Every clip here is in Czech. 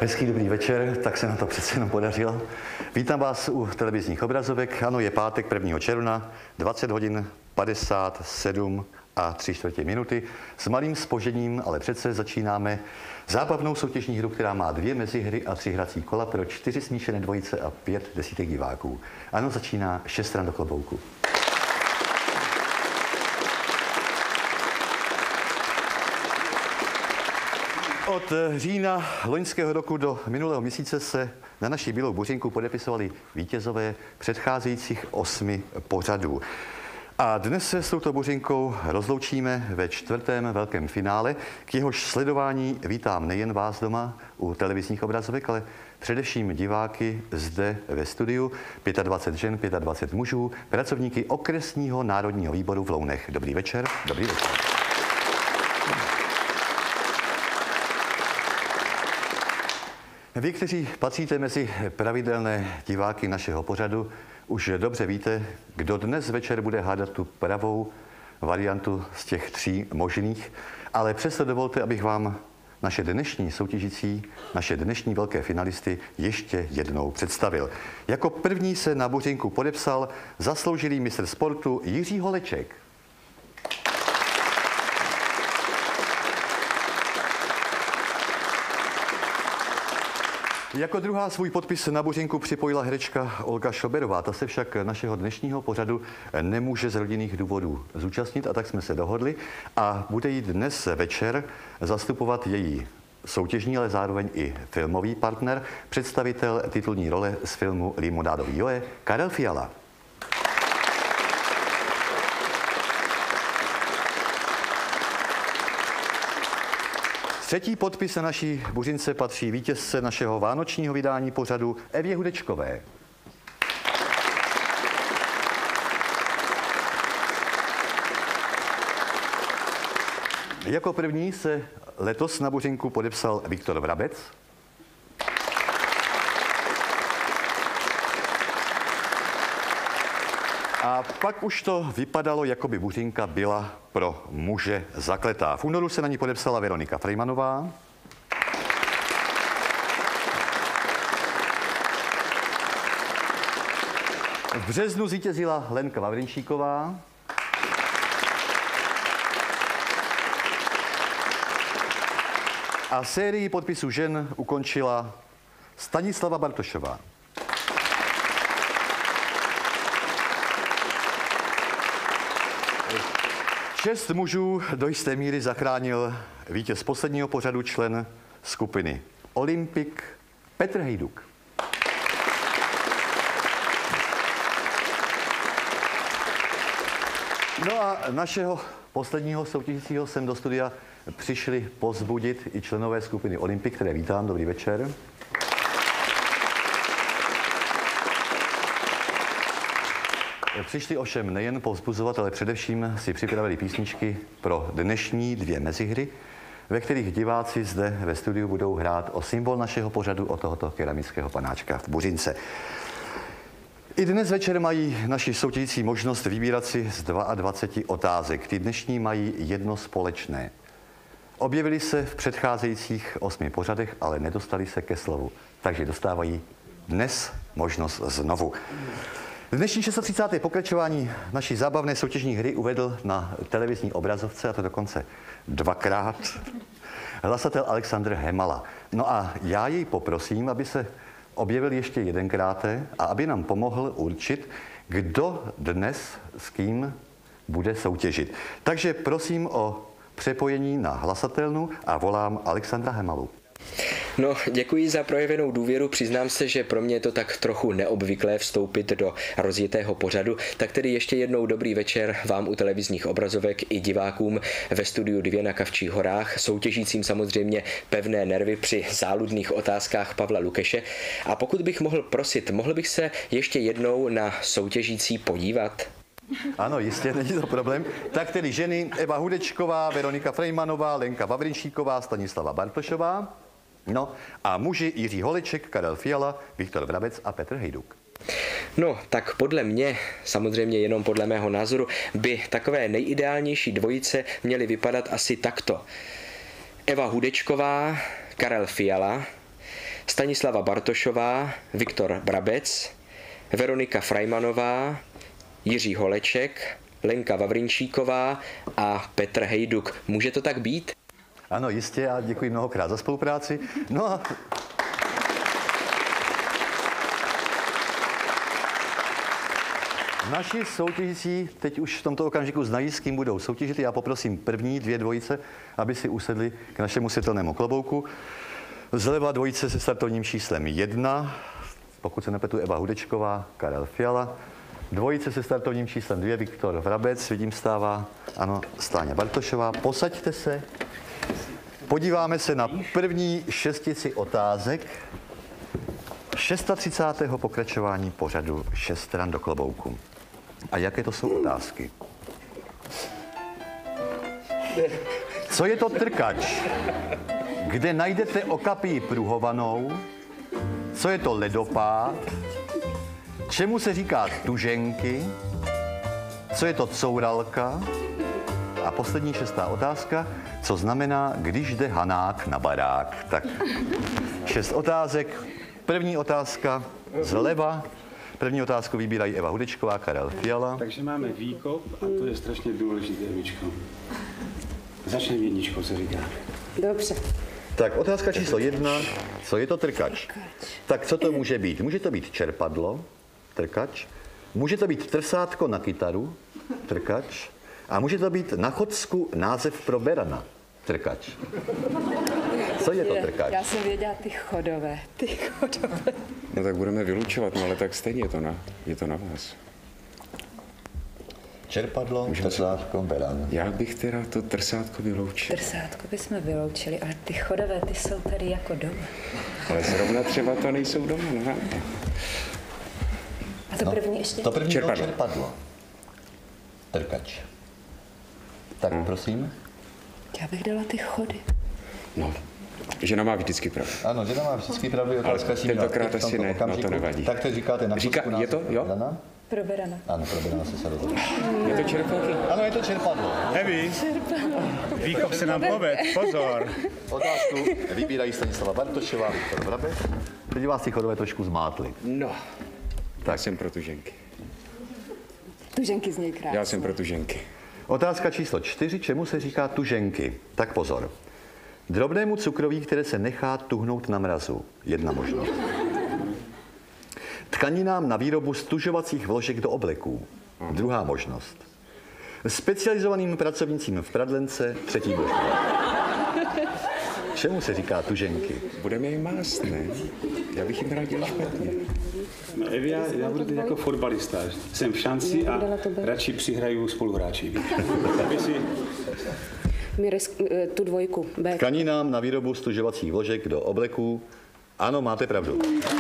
Hezký dobrý večer, tak se na to přece jenom podařilo. Vítám vás u televizních obrazovek. Ano, je pátek 1. června, 20 hodin 57 a 3/4 minuty. S malým zpožděním, ale přece začínáme zábavnou soutěžní hru, která má 2 mezihry a 3 hrací kola pro 4 smíšené dvojice a 5 desítek diváků. Ano, začíná 6 stran do klobouku. Od října loňského roku do minulého měsíce se na naší Bílou buřinku podepisovali vítězové předcházejících 8 pořadů. A dnes se s touto buřinkou rozloučíme ve 4. velkém finále, k jehož sledování vítám nejen vás doma u televizních obrazovek, ale především diváky zde ve studiu, 25 žen, 25 mužů, pracovníky Okresního národního výboru v Lounech. Dobrý večer. Dobrý večer. Vy, kteří patříte mezi pravidelné diváky našeho pořadu, už dobře víte, kdo dnes večer bude hádat tu pravou variantu z těch 3 možných, ale přesto dovolte, abych vám naše dnešní soutěžící, naše dnešní velké finalisty ještě jednou představil. Jako první se na buřinku podepsal zasloužilý mistr sportu Jiří Holeček. Jako druhá svůj podpis na buřinku připojila herečka Olga Šoberová. Ta se však našeho dnešního pořadu nemůže z rodinných důvodů zúčastnit, a tak jsme se dohodli a bude jí dnes večer zastupovat její soutěžní, ale zároveň i filmový partner, představitel titulní role z filmu Limonádový Joe, Karel Fiala. Třetí podpis na naší buřince patří vítězce našeho vánočního vydání pořadu Evě Hudečkové. Jako první se letos na buřinku podepsal Viktor Vrabec. A pak už to vypadalo, jako by buřinka byla pro muže zakletá. V únoru se na ní podepsala Veronika Frejmanová. V březnu zvítězila Lenka Vavrinčíková. A sérii podpisů žen ukončila Stanislava Bartošová. Šest mužů do jisté míry zachránil vítěz posledního pořadu, člen skupiny Olympik Petr Hejduk. No a našeho posledního soutěžícího sem do studia přišli povzbudit i členové skupiny Olympik, které vítám. Dobrý večer. Přišli ovšem nejen povzbuzovat, ale především si připravili písničky pro dnešní 2 mezihry, ve kterých diváci zde ve studiu budou hrát o symbol našeho pořadu, o tohoto keramického panáčka v buřince. I dnes večer mají naši soutěžící možnost vybírat si z 22 otázek. Ty dnešní mají jedno společné. Objevili se v předcházejících 8 pořadech, ale nedostali se ke slovu. Takže dostávají dnes možnost znovu. Dnešní 630. pokračování naší zábavné soutěžní hry uvedl na televizní obrazovce, a to dokonce 2krát, hlasatel Alexandr Hemala. No a já jej poprosím, aby se objevil ještě 1krát a aby nám pomohl určit, kdo dnes s kým bude soutěžit. Takže prosím o přepojení na hlasatelnu a volám Alexandra Hemalu. No, děkuji za projevenou důvěru. Přiznám se, že pro mě je to tak trochu neobvyklé vstoupit do rozjetého pořadu. Tak tedy ještě jednou dobrý večer vám u televizních obrazovek i divákům ve studiu 2 na Kavčích horách, soutěžícím samozřejmě pevné nervy při záludných otázkách Pavla Lukeše. A pokud bych mohl prosit, mohl bych se ještě jednou na soutěžící podívat? Ano, jistě, není to problém. Tak tedy ženy Eva Hudečková, Veronika Frejmanová, Lenka Vavrinčíková, Stanislava Bartošová. No a muži Jiří Holeček, Karel Fiala, Viktor Vrabec a Petr Hejduk. No, tak podle mě, samozřejmě jenom podle mého názoru, by takové nejideálnější dvojice měly vypadat asi takto. Eva Hudečková, Karel Fiala, Stanislava Bartošová, Viktor Brabec, Veronika Frajmanová, Jiří Holeček, Lenka Vavrinčíková a Petr Hejduk. Může to tak být? Ano, jistě, a děkuji mnohokrát za spolupráci. No a naši soutěžící teď už v tomto okamžiku znají, s kým budou soutěžit. Já poprosím první dvě dvojice, aby si usedli k našemu světelnému klobouku. Zleva dvojice se startovním číslem 1, pokud se nepletu, Eva Hudečková, Karel Fiala. Dvojice se startovním číslem 2, Viktor Vrabec, vidím stává, ano, Stáňa Bartošová. Posaďte se. Podíváme se na první šestici otázek 630. pokračování pořadu 6 stran do klobouku. A jaké to jsou otázky? Co je to trkač? Kde najdete okapí pruhovanou? Co je to ledopád? Čemu se říká tuženky? Co je to couralka? A poslední šestá otázka. Co znamená, když jde Hanák na barák? Tak 6 otázek. První otázka zleva. První otázku vybírají Eva Hudečková, Karel Fiala. Takže máme výkop a to je strašně důležité, Evičko. Začneme jedničkou, se říká. Dobře. Tak otázka číslo 1. Co je to trkač? Tak co to může být? Může to být čerpadlo, trkač. Může to být trsátko na kytaru, trkač. A může to být na Chodsku název pro berana, trkač. Co je to trkač? Já jsem věděla ty chodové. No tak budeme vylučovat, no ale tak stejně je to na vás. Čerpadlo, trsátko, beran. Já bych teda to trsátko vyloučil. Trsátko bychom vyloučili, ale ty chodové, ty jsou tady jako doma. Ale zrovna třeba to nejsou doma, no. A to první ještě? To první Čerpadlo. bylo čerpadlo. Trkač. Tak prosím. Já bych dala ty chody. No, žena má vždycky pravdu. Ano, žena má vždycky pravdu. Ale tentokrát asi ne, no to nevadí. Tak to říkáte na Říká, Chodsku je to, název jo? pro berana? Pro berana. Ano, pro berana se rozhodl. Je to čerpáky? Ano, je to čerpadlo. Evi, výkop se nám poved, pozor. Otázku vybírají Stanislava Bartošová, Viktor Vrabec. Teď vás ty chodové trošku zmátly. No, já jsem pro tuženky. Tuženky z něj krásné. Já jsem pro tuženky. Otázka číslo 4. Čemu se říká tuženky? Tak pozor. Drobnému cukroví, které se nechá tuhnout na mrazu. Jedna možnost. Tkaninám na výrobu stužovacích vložek do obleků. Druhá možnost. Specializovaným pracovnicím v pradlence. Třetí možnost. Čemu se říká tuženky? Budeme jim mást, ne? Já bych jim rád dělal špatně. No, Evi, já budu teď jako fotbalista. Jsem v šanci a radši přihraju spoluhráči. Aby si... Tu dvojku. B. Tkaninám na výrobu stužovacích vložek do obleků. Ano, máte pravdu.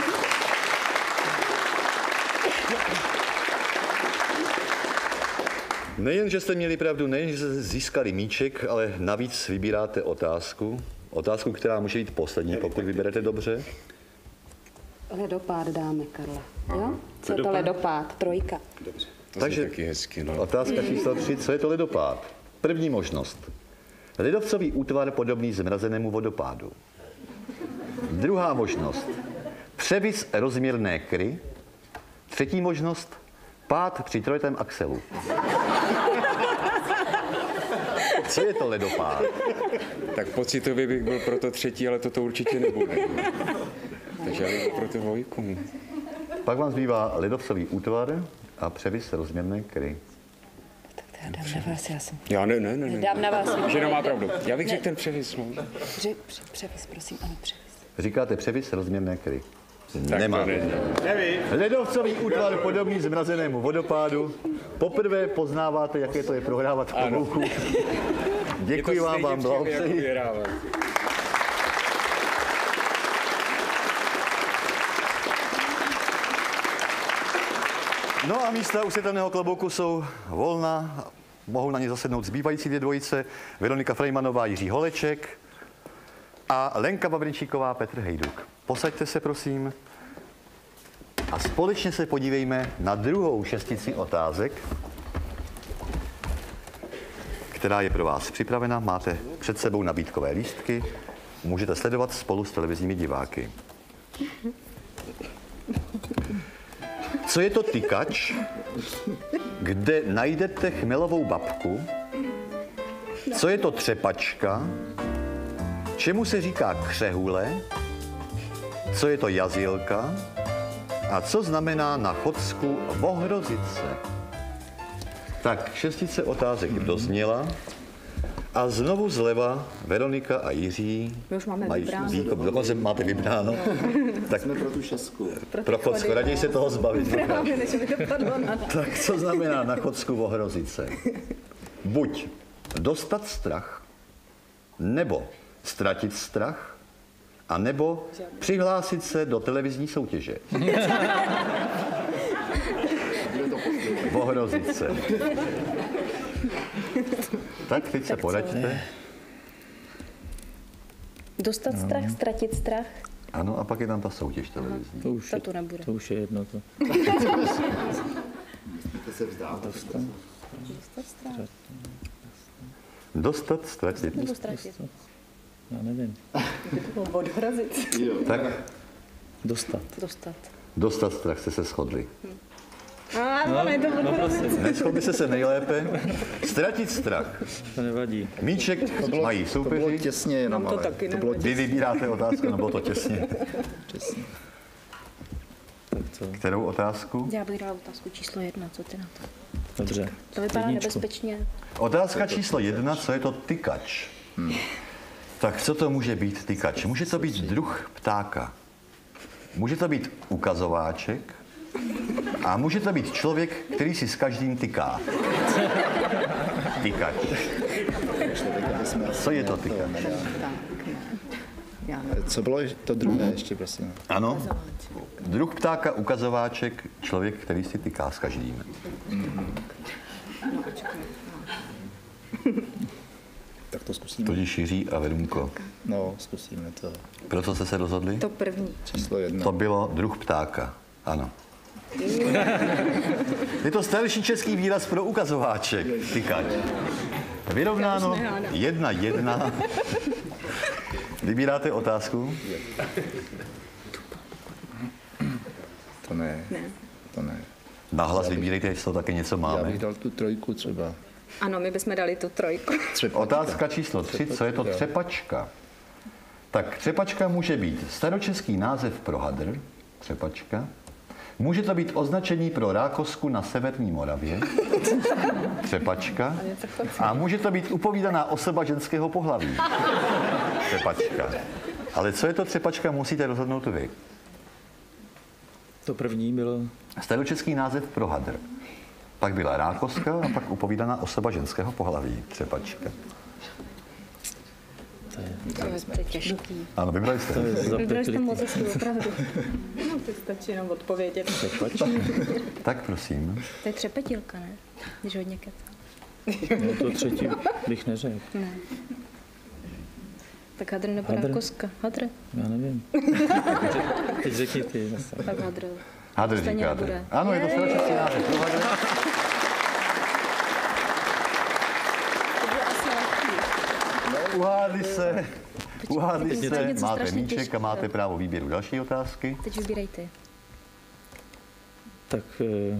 Nejen, že jste měli pravdu, nejen, že jste získali míček, ale navíc vybíráte otázku. Otázku, která může být poslední, pokud vyberete dobře. Ledopád dáme, Karla. Jo? Co je to Ledopád? ledopád? Trojka. Dobře. To Takže- je taky hezky, no. Otázka číslo 3. Co je to ledopád? První možnost. Ledovcový útvar podobný zmrazenému vodopádu. Druhá možnost. Převis rozměrné kry. Třetí možnost. Pád při trojitém axelu. Co je to ledopád? Tak pocitově bych byl pro to třetí, ale toto určitě nebude. Takže já bych byl pro tu dvojku. Pak vám zbývá ledovcový útvar a převis rozměrné kry. Tak to já dám na vás, já jsem... Já ne. Dám na vás. Žena má pravdu. Já bych řekl ten převis, no. Převis, prosím, ano, převis. Říkáte převis rozměrné kry. Tak Nemá. to není. Evi, Ledovcový útvar podobný zmrazenému vodopádu. Poprvé poznáváte, jaké to je prohrávat v klobouku. Děkuji vám, vám blahopřeji. No a místa u světelného klobouku jsou volná. Mohou na ně zasednout zbývající dvě dvojice. Veronika Frejmanová, Jiří Holeček a Lenka Vavrinčíková, Petr Hejduk. Posaďte se, prosím. A společně se podívejme na druhou šestici otázek, která je pro vás připravena. Máte před sebou nabídkové lístky. Můžete sledovat spolu s televizními diváky. Co je to tykač, kde najdete chmelovou babku? Co je to třepačka? Čemu se říká křehule? Co je to jazýlka? A co znamená na Chodsku vohrozice? Tak, 6 otázek dozněla. A znovu zleva Veronika a Jiří My už máme mají vybráno. výkop, dokonce máte vybráno. Tak Jsme pro tu 6. pro Chocku, raději se toho zbavit. Právě, než by to padlo na Tak co znamená na Chodsku vohrozice? Buď dostat strach, nebo ztratit strach, a nebo přihlásit se do televizní soutěže. Vohrozice. Tak teď se poraďte. Dostat strach, ztratit strach. Ano, a pak je tam ta soutěž televizní. To nebude. To už je jedno to. To se vzdá. Dostat strach. Dostat, ztratit. Nebo ztratit. Já nevím. Odhrazit. Tak Dostat. Dostat. dostat strach, jste se shodli. Ne, to odhrazit. Neschodli jste se nejlépe. Ztratit strach. To nevadí. Míček mají To bylo soupeři. těsně jenom, Nám to ale taky to bylo Vy vybíráte otázku, nebo to těsně. těsně. Tak co? Kterou otázku? Já bych dala otázku číslo 1, co ty na to? Dobře. To vypadá Jedničku. nebezpečně. Otázka číslo 1, co je to tykač? Tak co to může být tykač? Může to být druh ptáka. Může to být ukazováček. A může to být člověk, který si s každým tyká. Tykač. Co je to tykač? Co bylo to druhé ještě, prosím? Ano. Druh ptáka, ukazováček, člověk, který si tyká s každým. Tak to zkusíme. Tudíž Jiří a Verunko. No, zkusíme to. Pro co jste se rozhodli? To první. Číslo 1. To bylo druh ptáka. Ano. Je to starší český výraz pro ukazováček. Tykač. Vyrovnáno 1-1. Vybíráte otázku? To ne. To ne. Nahlas vybírejte, jestli to také něco Já máme. bych dal tu 3 třeba. Ano, my bychom dali tu 3. Otázka číslo 3, co je to třepačka? Tak třepačka může být staročeský název pro hadr, třepačka. Může to být označení pro rákosku na severní Moravě, třepačka. A může to být upovídaná osoba ženského pohlaví, třepačka. Ale co je to třepačka, musíte rozhodnout vy. To první bylo... Staročeský název pro hadr. Pak byla rákoska a pak upovídaná osoba ženského pohlaví, třepačka. To je těžký. Ano, vybrali jste. Vybrali jste moc hezky, opravdu. No, ty stačí jenom odpovědět. Tak prosím. To je třepetilka, ne? Když hodně kecá. No to třetí bych neřekl. Ne. Tak hadr nebo Hadr. rákoska? Hadr. Já nevím. Teď řekni ty zase. Tak hadr. Hadr Stejně říkáte. nebude. Ano, je to staročeský název pro hadr. Uhádli To je se, něco máte strašně míček a těžkého. máte právo výběru další otázky. Teď vybírej ty. Tak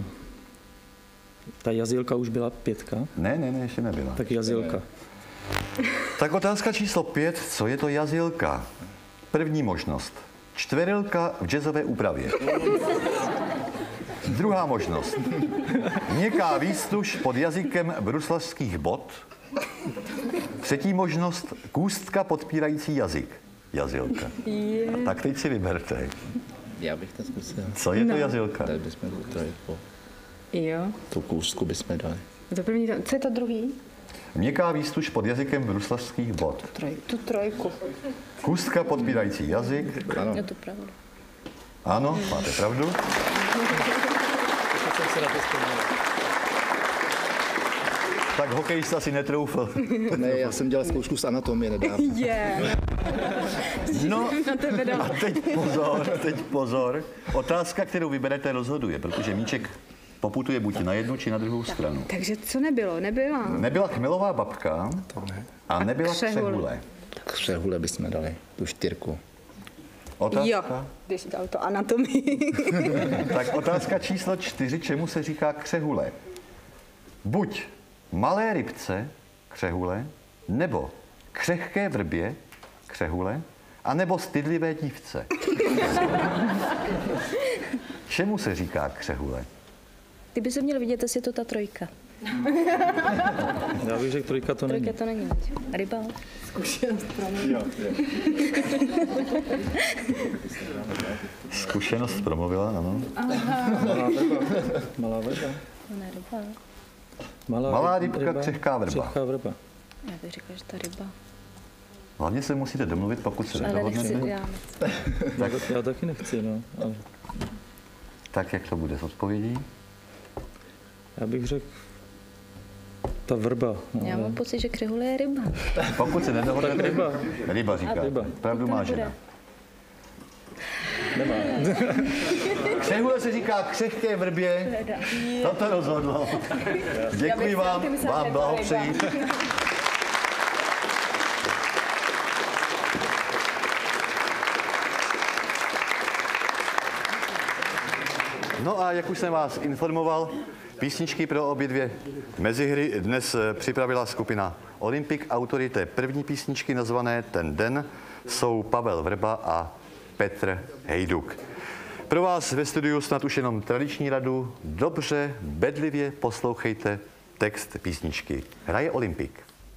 ta jazýlka už byla 5. Ne, ještě nebyla. Tak jazýlka. Tak otázka číslo 5, co je to jazýlka? První možnost. Čtverilka v jazzové úpravě. Druhá možnost. Měkká výstuž pod jazykem bruslařských bot. Třetí možnost. Kůstka podpírající jazyk. Jazýlka. Tak teď si vyberte. Já bych to zkusil. Co je to jazýlka? Dali bychom tu 3. Jo. Tu kůstku bychom dali. To první, co je to druhý? Měkká výstuž pod jazykem bruslařských bot. Tu 3. Kůstka podpírající jazyk. Ano. Je to pravda. Ano, máte pravdu. Tak hokejista si netroufl. Ne, já jsem dělal zkoušku z anatomie nedávno. No a teď pozor. Otázka, kterou vyberete, rozhoduje, protože míček poputuje buď na jednu, či na druhou stranu. Takže co nebylo? Nebyla. Nebyla chmelová babka a nebyla křehule. křehule. Tak křehule bychom dali, tu 4. Otázka? Jo, když dal to anatomii. Tak otázka číslo 4. Čemu se říká křehule? Buď malé rybce, křehule, nebo křehké vrbě, křehule, anebo stydlivé dívce. Čemu se říká křehule? Kdyby se měl vidět, jestli je to ta trojka. Já bych řekl, trojka to není. Trojka to není. Ryba. Zkušenost promluvila, ano. Malá vrba. Ne, ryba. Malá rybka, křehká vrba. Křehká vrba. Já bych řekla, že ta ryba. Hlavně se musíte domluvit, pokud se Ale nechci, nedohodnete. já nechci. Já taky nechci, no. Ale Tak jak to bude s odpovědí? já bych řekl, ta vrba. No, Já mám pocit, že křehule je ryba. Pokud se nedohodnete, ryba. ryba říká. Ryba. Pravdu má žena. Nemá. Křehule se říká křehké vrbě. Toto rozhodlo. Děkuji vám blahopřeji. No a jak už jsem vás informoval, písničky pro obě dvě mezihry dnes připravila skupina Olympik. Autory té první písničky nazvané Ten den jsou Pavel Vrba a Petr Hejduk. Pro vás ve studiu snad už jenom tradiční radu. Dobře, bedlivě poslouchejte text písničky. Hraje Olympik.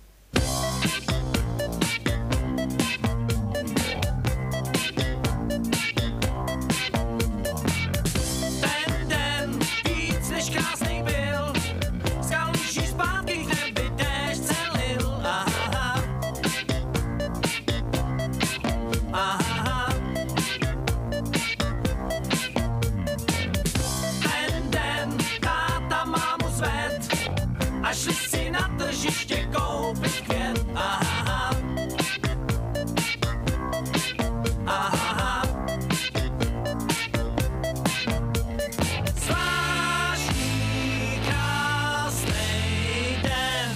A šli si na tržiště koupit květ. Aha. Aha. Zvláštní krásnej den.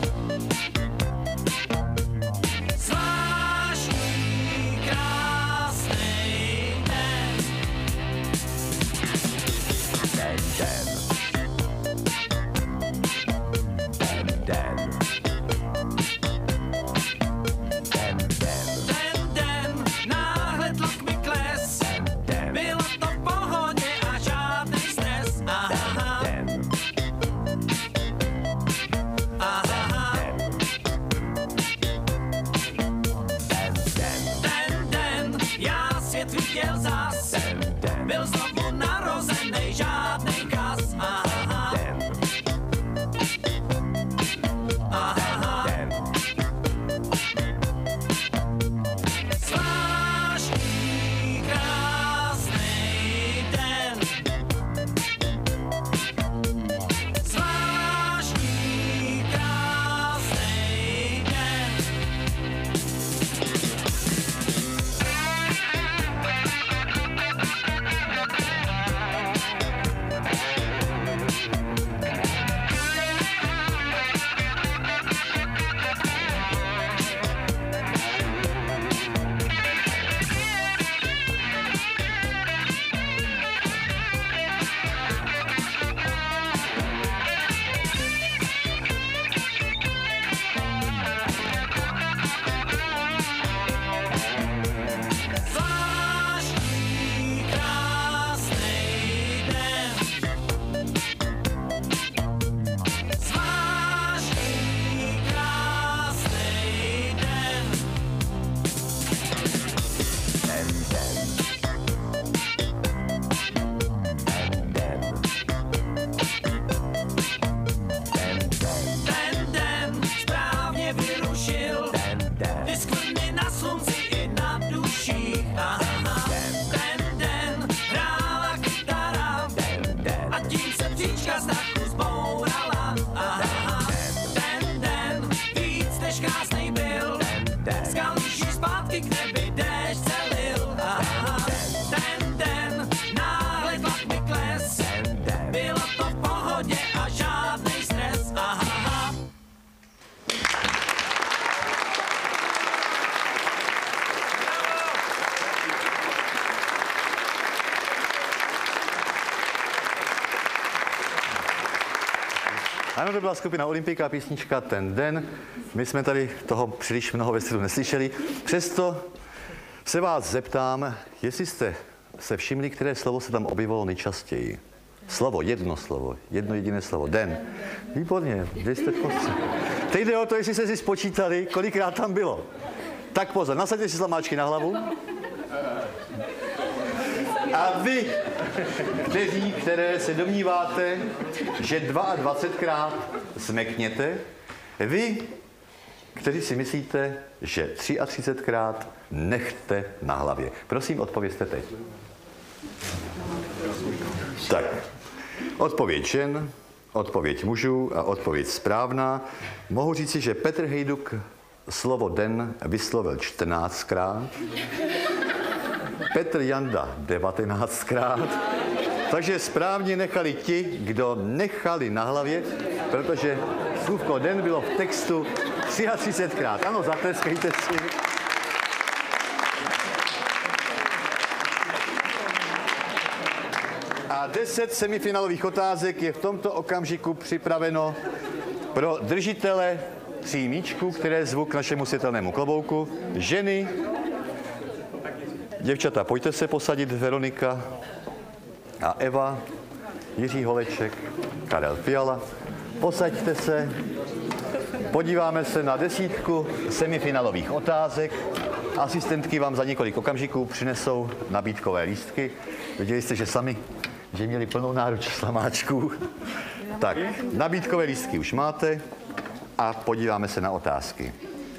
Zvláštní krásnej den. Ten den náhle tlak mi kles. Bylo to v pohodě a žádný stres. Aha. Aha. Ten den já svět viděl zas. Byl znovu narozenej, žádnej kas. Aha. Aha. Zvláštní krásnej den. Zvláštní krásnej den. Ano, to byla skupina Olympika, písnička Ten den. My jsme tady toho příliš mnoho ve středu neslyšeli. Přesto se vás zeptám, jestli jste se všimli, které slovo se tam objevilo nejčastěji. Slovo, jedno jediné slovo. Den. Výborně, kde jste v kostce. Teď jde o to, jestli jste si spočítali, kolikrát tam bylo. Tak pozor, nasaďte si slamáčky na hlavu. A vy, které se domníváte, že 22krát zmekněte, vy, kteří si myslíte, že 33krát nechte na hlavě. Prosím, odpovězte teď. Tak, odpověď žen, odpověď mužů a odpověď správná. Mohu říci, že Petr Hejduk slovo den vyslovil 14krát, Petr Janda 19krát, takže správně nechali ti, kdo nechali na hlavě, protože slůvko den bylo v textu 33krát. Ano, zatleskejte si. A 10 semifinálových otázek je v tomto okamžiku připraveno pro držitele 3 míčků, které zvu k našemu světelnému klobouku. Ženy, děvčata, pojďte se posadit, Veronika a Eva, Jiří Holeček, Karel Fiala. Posaďte se, podíváme se na 10 semifinálových otázek. Asistentky vám za několik okamžiků přinesou nabídkové lístky. Viděli jste, že měli plnou náruč slamáčků. Tak, nabídkové lístky už máte a podíváme se na otázky.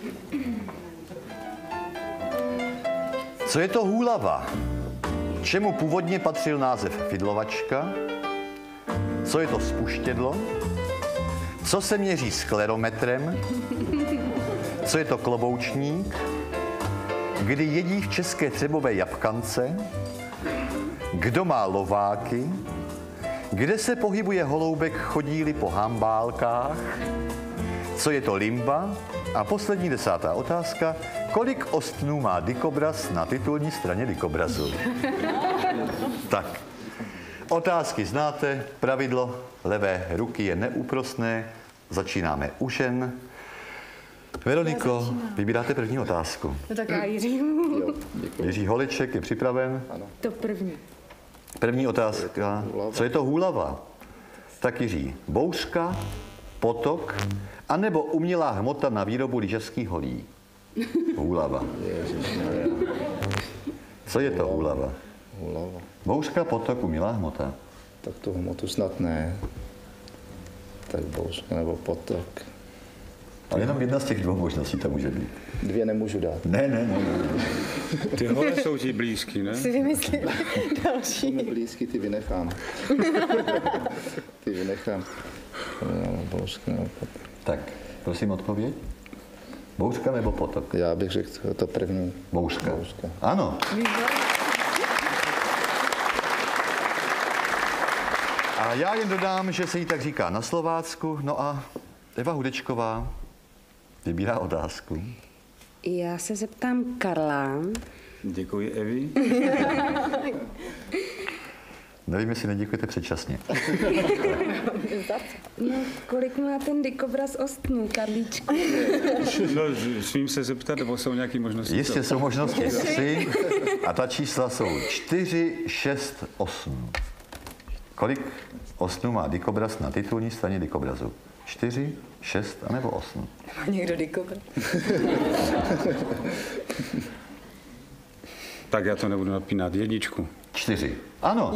Co je to hůlava? Čemu původně patřil název fidlovačka? Co je to spuštědlo? Co se měří sklerometrem? Co je to kloboučník? Kdy jedí v České Třebové jabkance? Kdo má lováky? Kde se pohybuje holoubek, chodí-li po hambálkách? Co je to limba? A poslední 10. otázka. Kolik ostnů má dikobraz na titulní straně dikobrazu? Tak, otázky znáte. Pravidlo levé ruky je neúprosné. Začínáme u žen. Veroniko, vybíráte první otázku. No tak já Jiří. Jiří Holeček je připraven. Ano. To první. První otázka. Co je to hůlava? Tak Jiří, bouřka, potok, anebo umělá hmota na výrobu lyžařských holí? Hůlava. Co je to hůlava? Hůlava. Bouřka, potok, umělá hmota. Tak tu hmotu snad ne. Tak bouřka nebo potok. Ale jenom jedna z těch 2 možností tam může být. 2 nemůžu dát. Ne. Ty hole jsou ti blízky, ne? Si vymyslím další. Blízky ty vynechám. Bouřka nebo potok. Tak, prosím odpověď. Bouřka nebo potok? Já bych řekl to první. Bouřka. Bouřka. Ano. A já jen dodám, že se jí tak říká na Slovácku. No a Eva Hudečková vybírá otázku. Já se zeptám Karla. Děkuji, Evi. Nevím, jestli neděkujete předčasně. No, kolik má ten dikobraz ostnů, Karlíčku? No, smím se zeptat, nebo jsou nějaké možnosti? Jistě jsou možnosti 3 a ta čísla jsou 4, 6, 8. Kolik ostnů má dikobraz na titulní straně dikobrazu? 4, 6 anebo 8? Má někdo dikobraz? Tak já to nebudu napínat. 1. 4. Ano.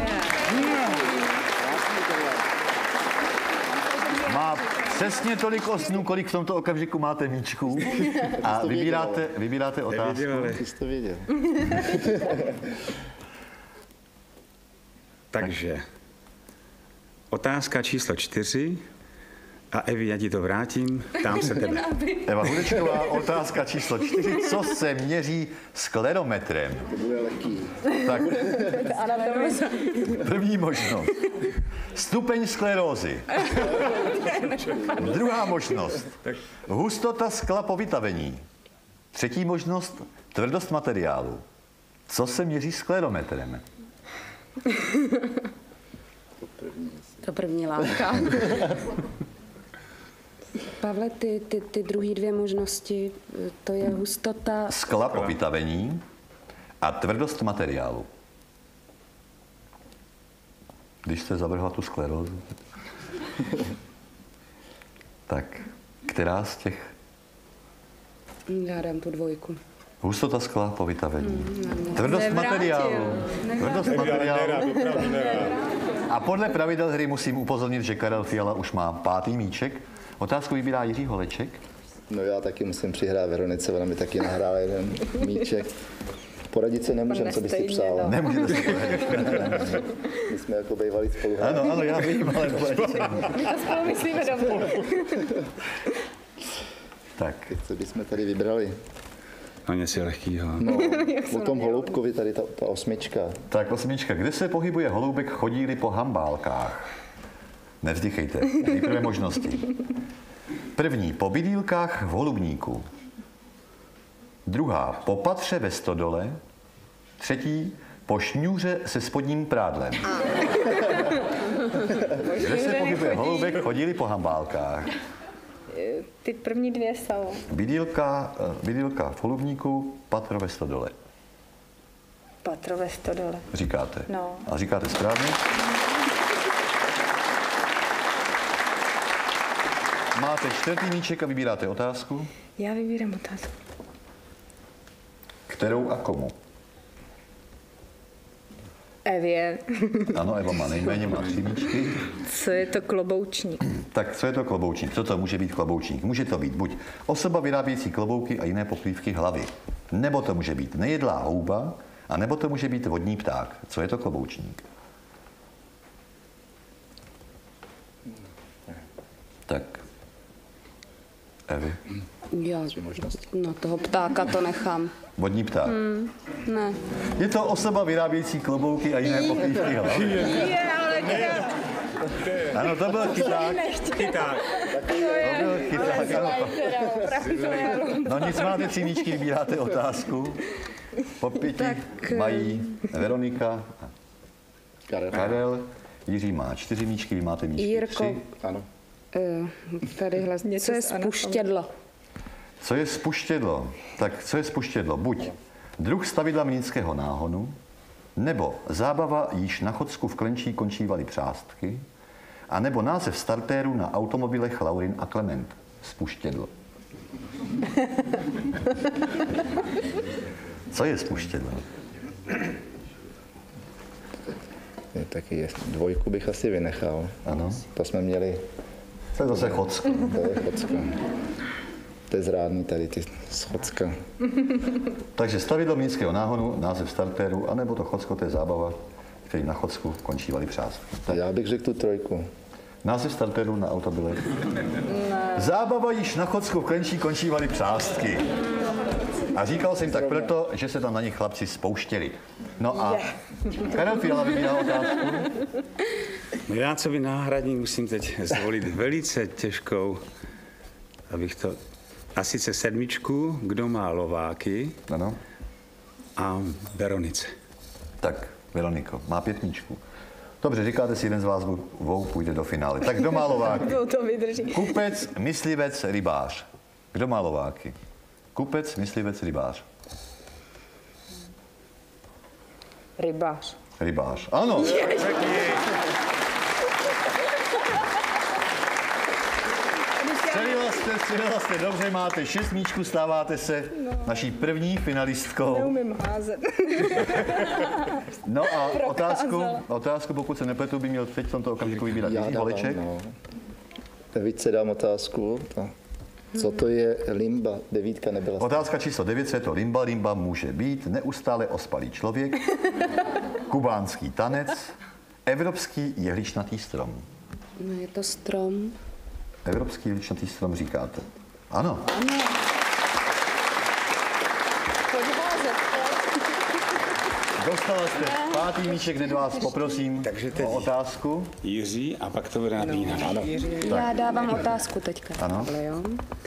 Má přesně tolik ostnů, kolik v tomto okamžiku máte míčků. A vybíráte otázku. Ty jsi to věděl. Takže otázka číslo 4. A Evi, já ti to vrátím, ptám se tebe. Eva Hudečková, otázka číslo 4. Co se měří sklerometrem? To bude lehký. Tak, první možnost. Stupeň sklerózy. Druhá možnost. Hustota skla po vytavení. Třetí možnost. Tvrdost materiálu. Co se měří sklerometrem? To první látka. Pavle, ty druhý dvě možnosti, to je hustota... Skla po vytavení a tvrdost materiálu. Když jste zavrhla tu sklerózu, tak která z těch? Já dám tu dvojku. Hustota skla po vytavení. Tvrdost materiálu. Tvrdost materiálu. A podle pravidel hry musím upozornit, že Karel Fiala už má 5. míček. Otázku vybírá Jiří Holeček. No já taky musím přihrát Veronice, ona mi taky nahrála jeden míček. Poradit se nemůžem, co by si přála. Nemůžete si poradit. My jsme jako bývali spoluhráči. Ano, já vím, ale poradit se nemůžeme. My to spolu myslíme dobře. Tak. Co bychom tady vybrali? No něco lehkýho. No, o tom holoubkovi tady ta 8. Tak 8. Kde se pohybuje holoubek, chodí-li po hambálkách? Nevzdychejte. Nejprve možnosti. 1. Po bydýlkách v holubníku. 2. Po patře ve stodole. 3. Po šňůře se spodním prádlem. Kde se pohybuje holoubek, chodí-li po hambálkách? Ty první dvě jsou. Bydýlka v holubníku, patro ve stodole. Patro ve stodole. Říkáte. No. A říkáte správně? Máte 4. míček a vybíráte otázku. Já vybírám otázku. Kterou a komu? Evě. Ano, Eva má nejméně, má 3 míčky. Co je to kloboučník? Tak co je to kloboučník? Co to může být kloboučník? Může to být buď osoba vyrábějící klobouky a jiné pokrývky hlavy, nebo to může být nejedlá houba, a nebo to může být vodní pták. Co je to kloboučník? Tak. Evi? Já na toho ptáka to nechám. Vodní pták. Ne. Je to osoba vyrábějící klobouky a jiné pokrývky hlavy. Je, ale Ano, to byl chyták. Chyták. To byl chyták, ano. No nic, máte 3 míčky, vybíráte otázku. Po 5 mají Veronika a Karel. Jiří má 4 míčky, vy máte míčky 3. Jirko. Ano. Tadyhle, co je spuštědlo? Co je spuštědlo? Tak co je spuštědlo? Buď druh stavidla mlýnského náhonu, nebo zábava, již na Chodsku v Klenčí končívaly přástky, a nebo název startéru na automobilech Laurin a Klement. Spuštědlo. Co je spuštědlo? Taky 2 bych asi vynechal. Ano. To jsme měli. To je zase Chodsko. To je Chodsko. To je zrádný tady ty z Chodska. Takže stavidlo mlýnského náhonu, název startéru, anebo to Chodsko, to je zábava, který na Chodsku končívaly přástky. Já bych řekl tu 3. Název startéru na autobilech. Zábava, již na Chodsku v Klenčí končívaly přástky. A říkal jsem tak proto, že se tam na nich chlapci spouštěli. No a Karel Fiala vybírá otázku. No já, co by náhradník, musím teď zvolit velice těžkou, abych to... A sice 7, kdo má lováky, Ano. a Veronice. Tak, Veroniko, má 5 míčků. Dobře, říkáte si, jeden z vás dvou půjde do finále. Tak kdo má lováky? to vydrží. Kupec, myslivec, rybář. Kdo má lováky? Kupec, myslivec, rybář. Rybář. Rybář. Ano. Střelila jste, dobře, máte 6 míčků, stáváte se naší první finalistkou. Neumím házet. No a otázku, pokud se nepletu, by měl teď v tomto okamžiku vybírat Jiří Holeček. No. Více dám otázku. Co to je limba? 9 nebyla. Otázka číslo 9, co je to limba? Limba může být neustále ospalý člověk, kubánský tanec, evropský jehličnatý strom. No, je to strom. Evropský jehličnatý strom říkáte. Ano. Dostala jste 5. míček, hned vás poprosím o otázku. Jiří a pak to bude napínat. Ano. Já dávám otázku teďka. Ano. Jo?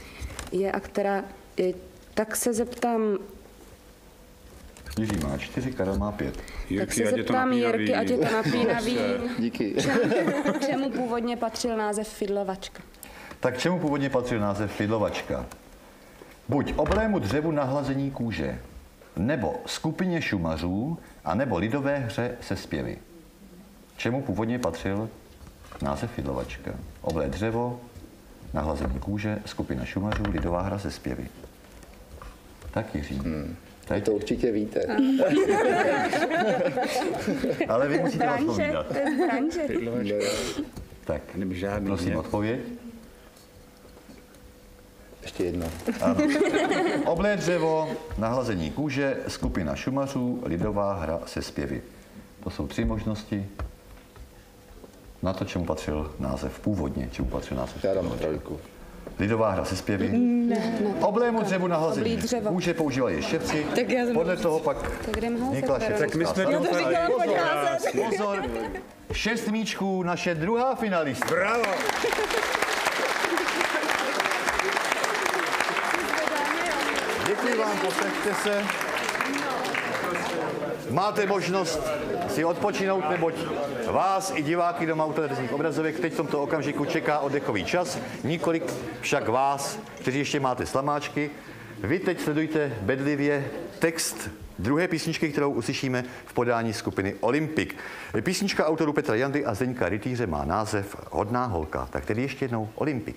Tak se zeptám, Jiří má 4, Karel má 5. tak se zeptám Jirky, ať je to napínavý. Díky. Čemu původně patřil název fidlovačka? Tak čemu původně patřil název fidlovačka? Buď oblému dřevu na hlazení kůže, nebo skupině šumařů, a nebo lidové hře se zpěvy. Čemu původně patřil název fidlovačka? Oblé dřevo, na hlazení kůže, skupina šumařů, lidová hra se zpěvy. Tak, Jiří. Teď to určitě víte. Ale vy musíte odpovídat. To je z branže. Tak, Žádný, prosím, ne? odpověď. Ještě jedno. Ano. Oblé dřevo, nahlazení kůže, skupina šumařů, lidová hra se zpěvy. To jsou 3 možnosti na to, čemu patřil název původně. Čemu patřil název? Já dám 3. Lidová hra se zpěvy. Oblému dřevu nahlazení kůže používali ještěvci. Podle toho pak vznikla Tak my jsme to Pozor, 6 míčků, naše druhá finalistka. Bravo! Děkuji vám, posaďte se. Máte možnost si odpočinout, neboť vás i diváky doma u televizních obrazovek teď v tomto okamžiku čeká oddechový čas, nikolik však vás, kteří ještě máte slamáčky. Vy teď sledujte bedlivě text druhé písničky, kterou uslyšíme v podání skupiny Olympik. Písnička autorů Petra Jandy a Zdeňka Rytíře má název Hodná holka. Tak tedy ještě jednou Olympik.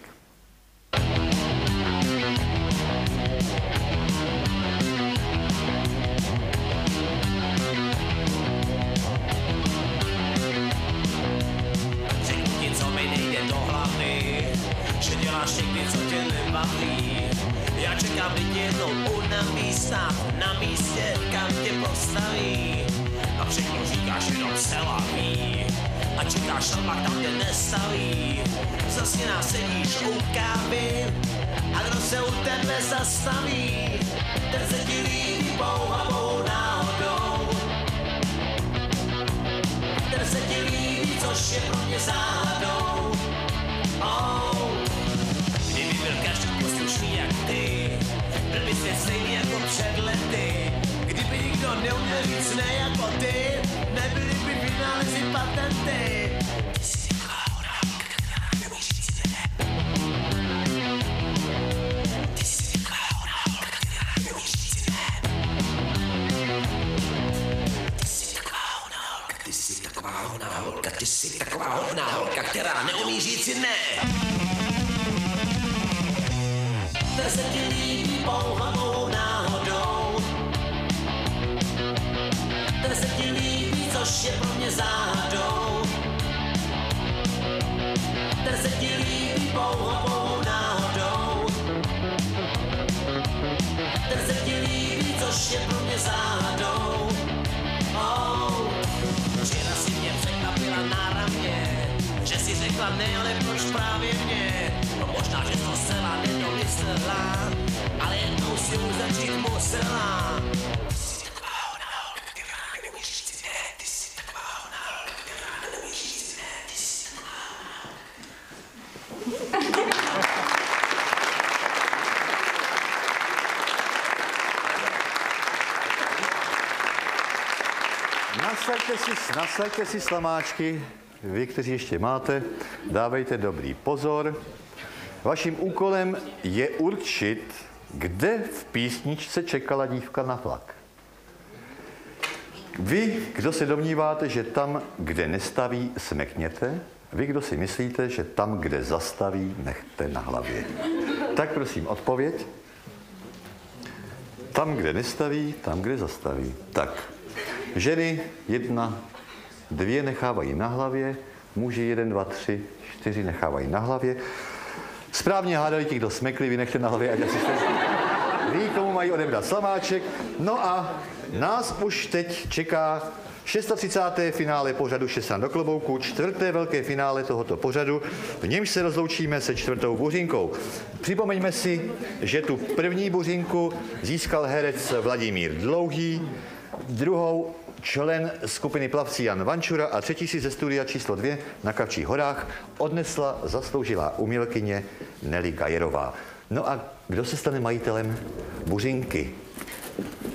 Já čekám lidi jednou na místách, na místě, kam tě postaví. A všechno říkáš jenom selaví. A čekáš tam, tam tě nestaví. Zase nás sedíš u kávy. A kdo se u tebe zastaví? Ten se ti líbí pouhavou náhodou. Ten se ti líbí, což je pro mě záhadou. Kdyby byl každý poslušný jak ty, byl by svět stejný jako před lety. Kdyby nikdo neuměl říct ne jako ty, nebyly by vynálezy patenty. Ty jsi taková hodná, která neumí říct ne. Ty jsi taková hodná holka, která neumí říct ne. Ty jsi taková hodná holka, ty jsi taková hodná holka, ty jsi taková hodná holka, která neumí říct ne. Ten se ti líbí pouhavou náhodou. Ten se ti líbí, což je pro mě záhadou. Ten se ti líbí pouhavou náhodou. Ten se ti líbí, což je pro mě záhadou. Včera si mě překvapila náramně, že si řekla ne, ale proč právě mě? No možná, že to zcela nedomyslela, ale jednou si už začít musela. Ty jsi taková hodná holka, která neumí říct ne. Ty jsi taková hodná holka, která neumí říct ne. Ty jsi taková Nasaďte si slamáčky, vy, kteří ještě máte, dávejte dobrý pozor. Vaším úkolem je určit, kde v písničce čekala dívka na vlak. Vy, kdo se domníváte, že tam, kde nestaví, smekněte. Vy, kdo si myslíte, že tam, kde zastaví, nechte na hlavě. Tak prosím, odpověď. Tam, kde nestaví, tam, kde zastaví. Tak, ženy 1, 2 nechávají na hlavě, muži 1, 2, 3, 4 nechávají na hlavě. Správně hádali ti, kdo smekli, vy nechte na hlavě, ať asi ví, komu mají odebrat slamáček. No a nás už teď čeká 36. finále pořadu 6 do klobouku, 4. velké finále tohoto pořadu, v němž se rozloučíme se 4. buřinkou. Připomeňme si, že tu první buřinku získal herec Vladimír Dlouhý, druhou člen skupiny Plavci Jan Vančura a třetí si ze studia číslo 2 na Kavčích horách odnesla zasloužilá umělkyně Nelly Gajerová. No a kdo se stane majitelem buřinky?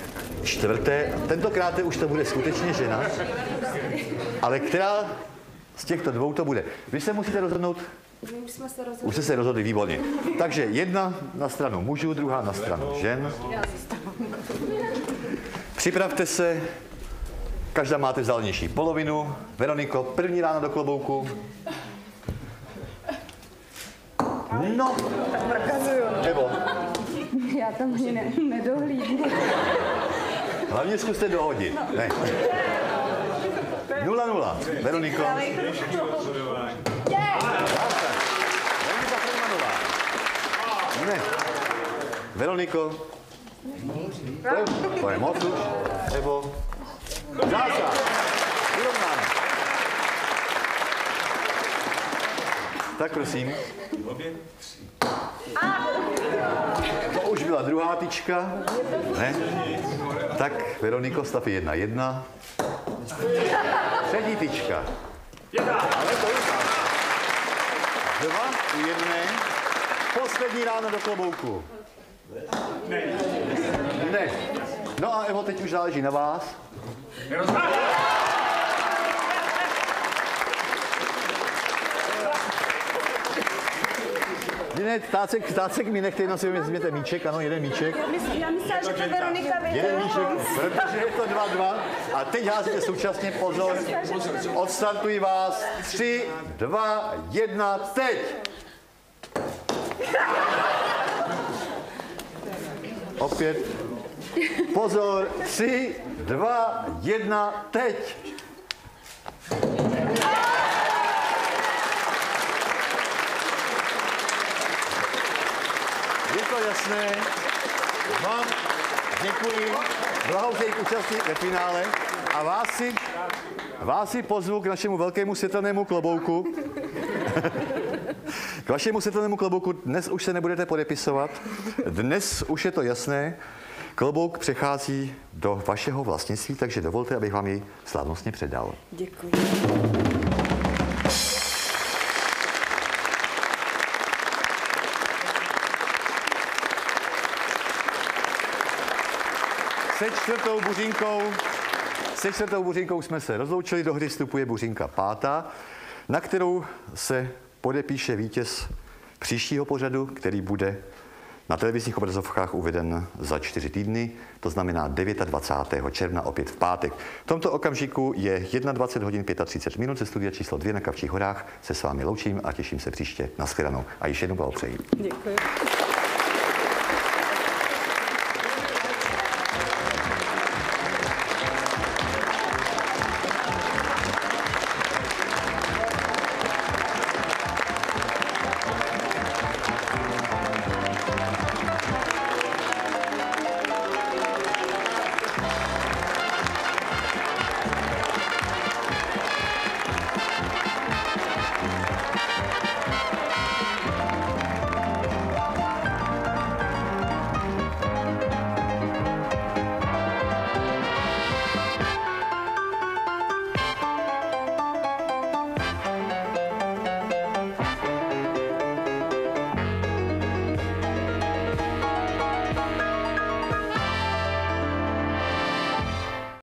4. Tentokrát už to bude skutečně žena, ale která z těchto dvou to bude. Vy se musíte rozhodnout. My už jsme se rozhodli. Už jste se rozhodli, výborně. Takže jedna na stranu mužů, druhá na stranu žen. Připravte se. Každá máte vzdálenější polovinu. Veroniko, první rána do klobouku. No. Nebo? Já tam ani nedohlídnu. Hlavně zkuste dohodit. Ne. 0-0. Veroniko. Veronika Fredmanová. Ne. Veroniko. To je moc už. Nebo zásah. Vyrovnáno. Tak prosím. To už byla druhá tyčka. Ne? Tak, Veroniko, stav je 1-1. Třetí tyčka. Ale to je zásah. 2-1. Poslední ráno do klobouku. Ne. No a Evo, teď už záleží na vás. Ne, tácek mi nechte, jenom si vezměte míček, ano, jeden míček. Já myslela, že to Veronika vyhrála. Jeden míček, protože je to 2-2. A teď házíte současně, pozor, odstartuji vás. 3, 2, 1, teď! Opět. Pozor, 3, 2, 1, teď! Je to jasné. Vám děkuji. Blahopřeji k účasti ve finále. A vás si pozvu k našemu velkému světelnému klobouku. K vašemu světelnému klobouku dnes už se nebudete podepisovat. Dnes už je to jasné. Klobouk přechází do vašeho vlastnictví, takže dovolte, abych vám jej slavnostně předal. Děkuji. Se čtvrtou buřinkou jsme se rozloučili, do hry vstupuje buřinka pátá, na kterou se podepíše vítěz příštího pořadu, který bude na televizních obrazovkách uveden za 4 týdny, to znamená 29. června, opět v pátek. V tomto okamžiku je 21 hodin 35 minut ze studia číslo 2 na Kavčích horách. Se s vámi loučím a těším se příště. Nashledanou. A ještě jednou blahopřeji. Děkuji.